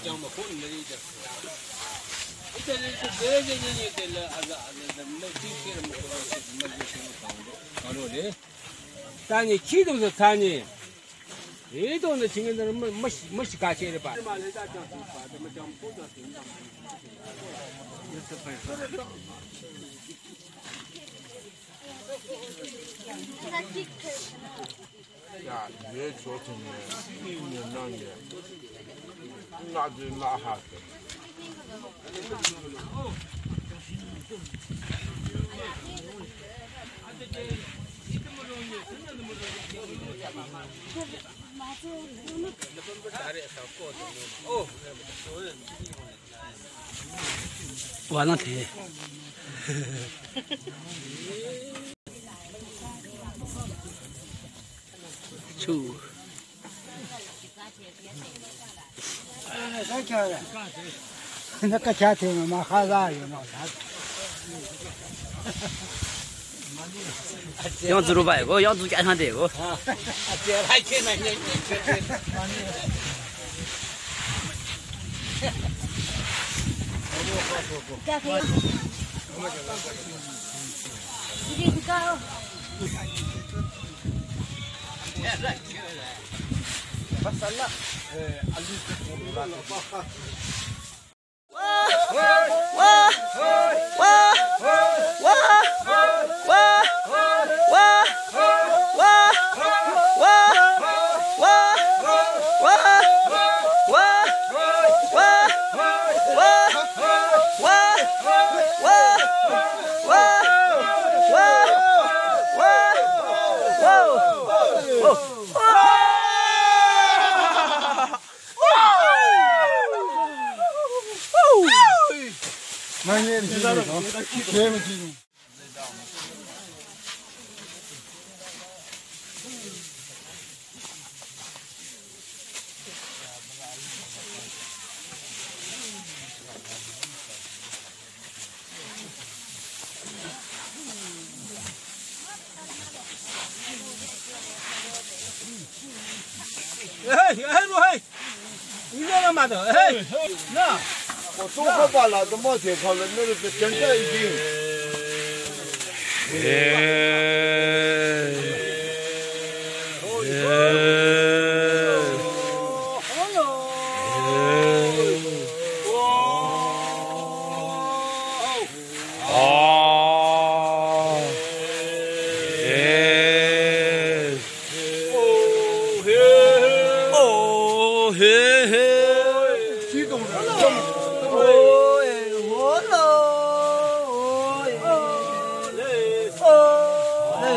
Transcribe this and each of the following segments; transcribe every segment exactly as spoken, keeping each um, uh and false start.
讲嘛，可能那一点。这这这这这这这了，啊啊啊！没今天了，没没没什么讲的，讲着的。但你启动是三年，这种的今天都没没没时间写的吧？嘛，人家讲什么？怎么讲不讲什么？也是本事。 呀，越做成的，一年两年，那就那哈子。 晚上听。就。 哎，太巧了，那个家庭嘛，嘛还啥有嘛啥？ 养猪肉白个，养猪健康这个。 啊，这还去呢，你你去去。 加可以。你这个。 Masalah, eh, alis tu pula. Wah, wah, wah, wah, wah, wah, wah, wah, wah, Manhã de novo, chama de novo. Hey, hey, hey! 你这他妈的，嘿，那。 我综合把老子冒铁靠了，那个真的已经。激动了。 哦，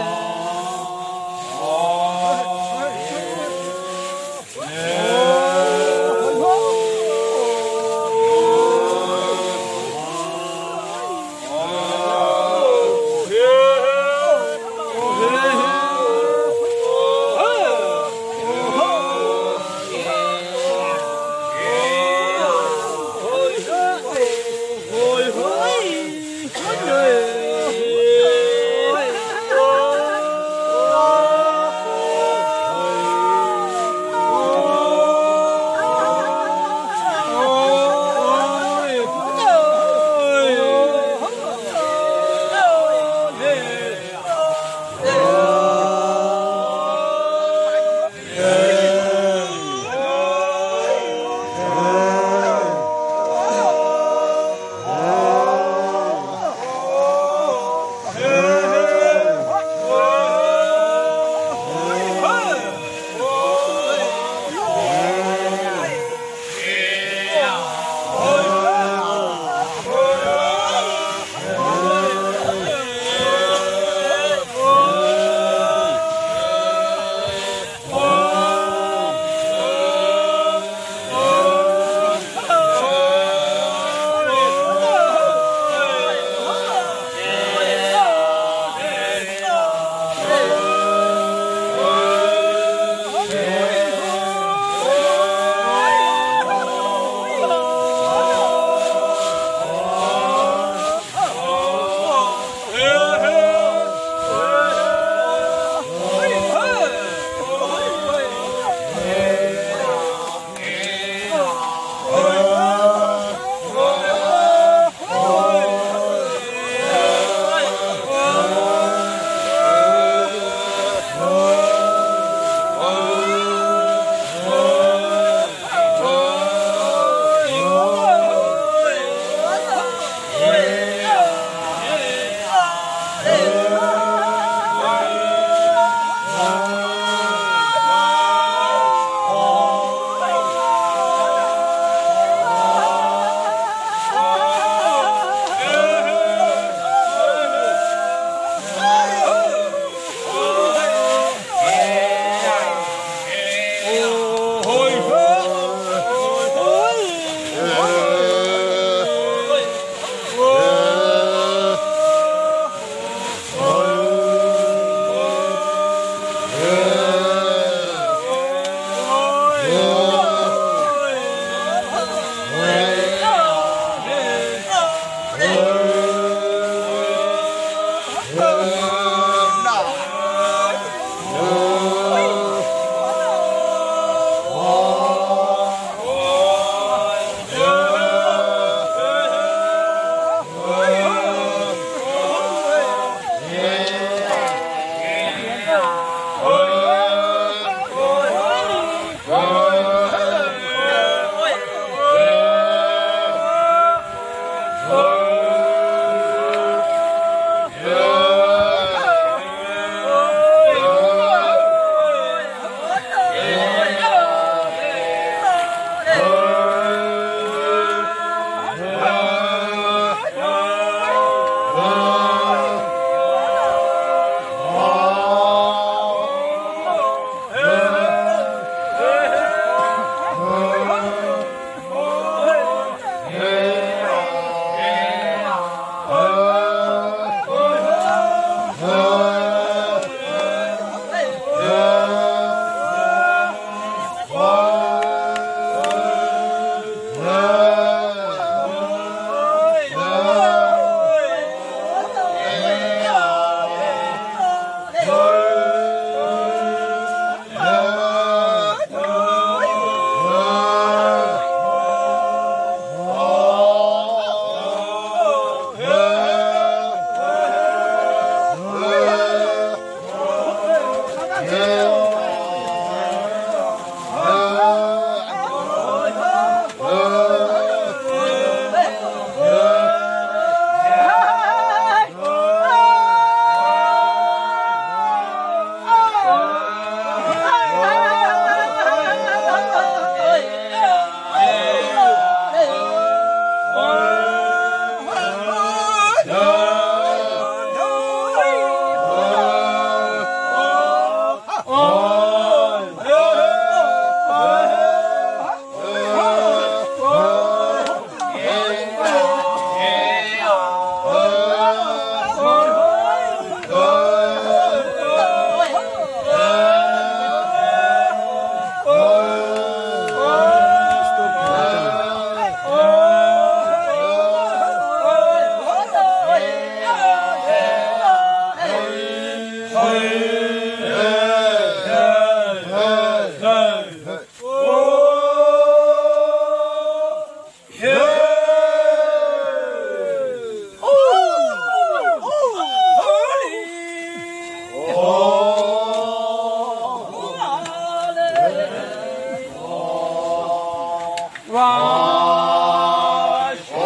哇雄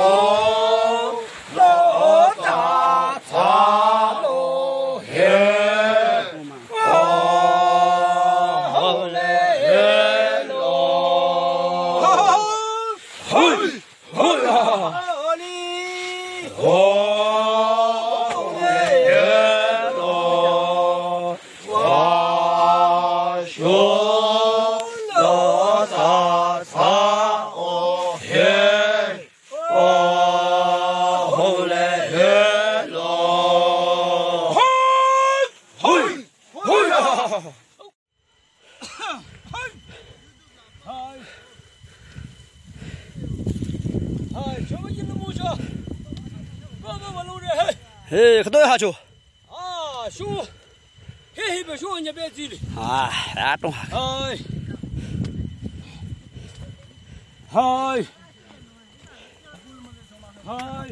老大茶楼黑，哦嘞喽，嘿嘿呀，哦嘞喽，哇雄老大茶哦嘿，哦嘞喽，嘿嘿呀。 哎，全部进了木车，不不不，路人嘿， 哎，可多下去。 啊，熊，嘿嘿，别熊，你别嘴里。 啊，啊，中下。 哎，嗨，嗨，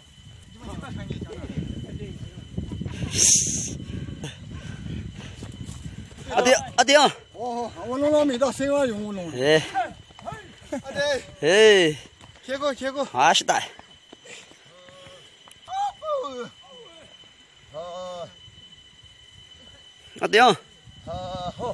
阿丁，阿丁。 哦，我弄了没到十万用我弄。 哎， 阿弟， 哎， 切个切个。 啊，是的。 啊阿丁。 啊好。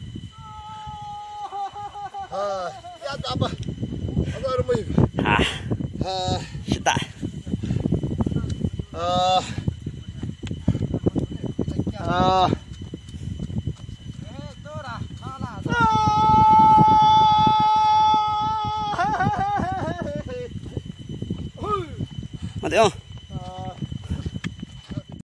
啊，呀咋办？我这儿没有。 啊， 啊是的。 啊啊。